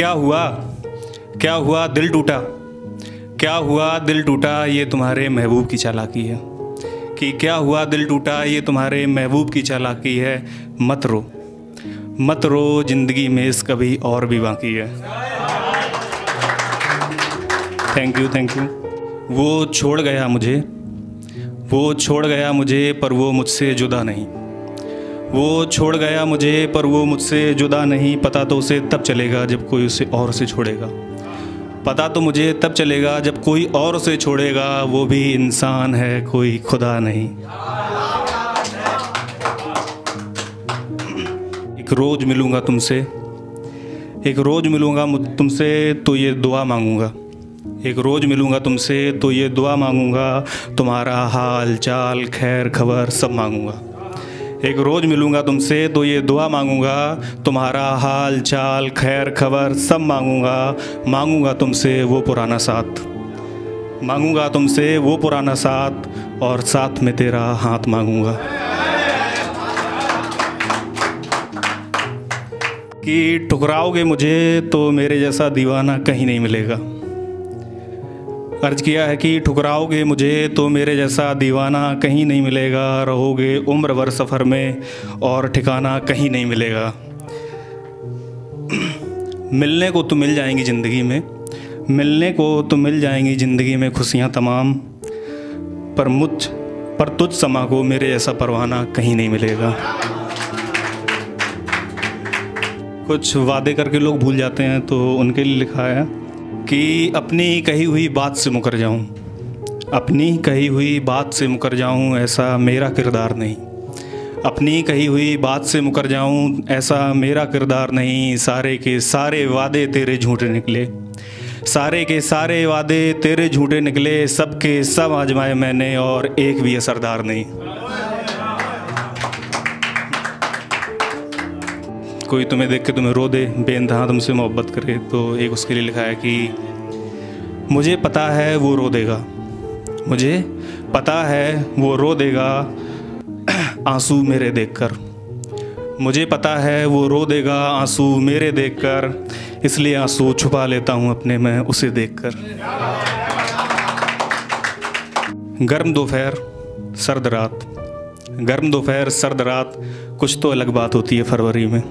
क्या हुआ, क्या हुआ दिल टूटा, क्या हुआ दिल टूटा, ये तुम्हारे महबूब की चालाकी है। कि क्या हुआ दिल टूटा, ये तुम्हारे महबूब की चालाकी है। मत रो, मत रो, ज़िंदगी में इस कभी और भी बाकी है। Thank you, thank you. वो छोड़ गया मुझे, वो छोड़ गया मुझे, पर वो मुझसे जुदा नहीं। वो छोड़ गया मुझे, पर वो मुझसे जुदा नहीं। पता तो उसे तब चलेगा जब कोई उसे और उसे छोड़ेगा। पता तो मुझे तब चलेगा जब कोई और उसे छोड़ेगा। वो भी इंसान है, कोई खुदा नहीं। एक रोज़ मिलूँगा तुमसे, एक रोज़ मिलूँगा तुमसे तो ये दुआ मांगूँगा। एक रोज़ मिलूँगा तुमसे तो ये दुआ मांगूँगा, तुम्हारा हाल चाल खैर खबर सब मांगूँगा। एक रोज़ मिलूँगा तुमसे तो ये दुआ मांगूँगा, तुम्हारा हाल चाल खैर खबर सब मांगूँगा। मांगूँगा तुमसे वो पुराना साथ, मांगूँगा तुमसे वो पुराना साथ, और साथ में तेरा हाथ मांगूँगा। कि ठुकराओगे मुझे तो मेरे जैसा दीवाना कहीं नहीं मिलेगा। अर्ज किया है कि ठुकराओगे मुझे तो मेरे जैसा दीवाना कहीं नहीं मिलेगा। रहोगे उम्र भर सफ़र में और ठिकाना कहीं नहीं मिलेगा। मिलने को तो मिल जाएंगी ज़िंदगी में, मिलने को तो मिल जाएंगी ज़िंदगी में खुशियाँ तमाम, पर तुझ समा को मेरे जैसा परवाना कहीं नहीं मिलेगा। कुछ वादे करके लोग भूल जाते हैं, तो उनके लिए लिखा है कि अपनी कही हुई बात से मुकर जाऊं, अपनी कही हुई बात से मुकर जाऊं, ऐसा मेरा किरदार नहीं। अपनी कही हुई बात से मुकर जाऊं, ऐसा मेरा किरदार नहीं। सारे के सारे वादे तेरे झूठे निकले, सारे के सारे वादे तेरे झूठे निकले। सब के सब आजमाए मैंने और एक भी असरदार नहीं। कोई तुम्हें देख के तुम्हें रो दे, बेइंतहा तुमसे मोहब्बत करे, तो एक उसके लिए लिखा है कि मुझे पता है वो रो देगा, मुझे पता है वो रो देगा आंसू मेरे देखकर। मुझे पता है वो रो देगा आंसू मेरे देखकर, इसलिए आंसू छुपा लेता हूँ अपने में उसे देखकर। गर्म दोपहर सर्द रात, गर्म दोपहर सर्द रात, कुछ तो अलग बात होती है फरवरी में।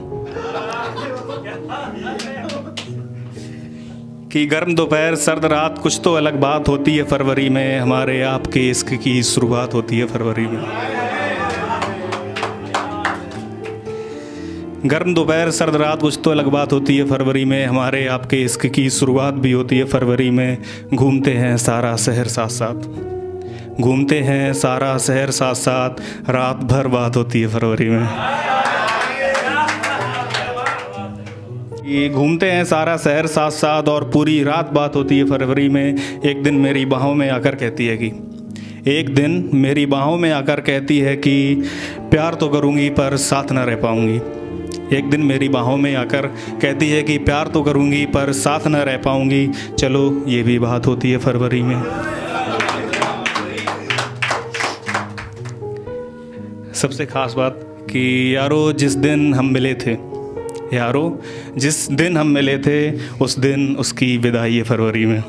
कि गर्म दोपहर सर्द रात, कुछ तो अलग बात होती है फरवरी में। हमारे आपके इश्क की शुरुआत होती है फरवरी में। गर्म दोपहर सर्द रात, कुछ तो अलग बात होती है फरवरी में। हमारे आपके इश्क की शुरुआत भी होती है फरवरी में। घूमते हैं सारा शहर साथ साथ, घूमते हैं सारा शहर साथ साथ, रात भर बात होती है फरवरी में। ये घूमते हैं सारा शहर साथ साथ और पूरी रात बात होती है फरवरी में। एक दिन मेरी बाहों में आकर कहती है कि, एक दिन मेरी बाहों में आकर कहती है कि प्यार तो करूँगी पर साथ ना रह पाऊँगी। एक दिन मेरी बाहों में आकर कहती है कि प्यार तो करूँगी पर साथ ना रह पाऊँगी। चलो ये भी बात होती है फरवरी में। सबसे ख़ास बात कि यारो जिस दिन हम मिले थे, यारो जिस दिन हम मिले थे, उस दिन उसकी विदाई है फरवरी में।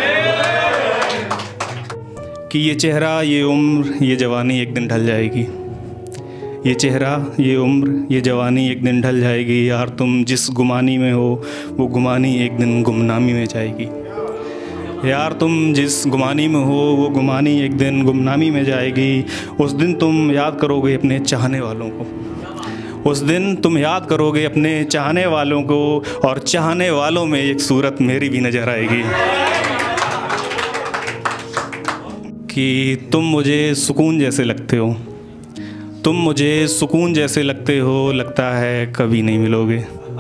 कि ये चेहरा ये उम्र ये जवानी एक दिन ढल जाएगी, ये चेहरा ये उम्र ये जवानी एक दिन ढल जाएगी। यार तुम जिस गुमानी में हो वो गुमानी एक दिन गुमनामी में जाएगी। यार तुम जिस गुमानी में हो वो गुमानी एक दिन गुमनामी में जाएगी। उस दिन तुम याद करोगे अपने चाहने वालों को, उस दिन तुम याद करोगे अपने चाहने वालों को, और चाहने वालों में एक सूरत मेरी भी नज़र आएगी। कि तुम मुझे सुकून जैसे लगते हो, तुम मुझे सुकून जैसे लगते हो, लगता है कभी नहीं मिलोगे।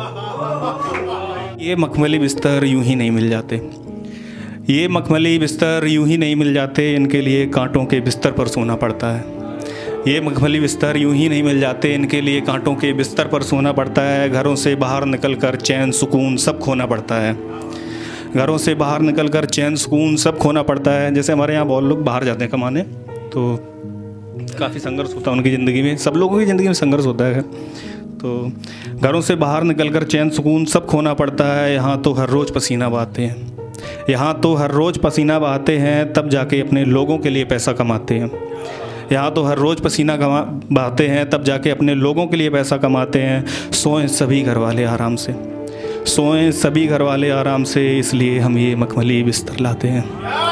ये मखमली बिस्तर यूं ही नहीं मिल जाते, ये मखमली बिस्तर यूं ही नहीं मिल जाते, इनके लिए कांटों के बिस्तर पर सोना पड़ता है। ये मखमली बिस्तर यूं ही नहीं मिल जाते, इनके लिए कांटों के बिस्तर पर सोना पड़ता है। घरों से बाहर निकलकर चैन सुकून सब खोना पड़ता है, घरों से बाहर निकलकर चैन सुकून सब खोना पड़ता है। जैसे हमारे यहाँ बहुत लोग बाहर जाते हैं कमाने, तो काफ़ी संघर्ष होता है उनकी ज़िंदगी में, सब लोगों की ज़िंदगी में संघर्ष होता है। तो घरों से बाहर निकलकर चैन सुकून सब खोना पड़ता है। यहाँ तो हर रोज़ पसीना बहाते हैं, यहाँ तो हर रोज़ पसीना बहाते हैं, तब जाके अपने लोगों के लिए पैसा कमाते हैं। यहाँ तो हर रोज़ पसीना बहाते हैं, तब जाके अपने लोगों के लिए पैसा कमाते हैं। सोएं सभी घर वाले आराम से, सोएं सभी घर वाले आराम से, इसलिए हम ये मखमली बिस्तर लाते हैं।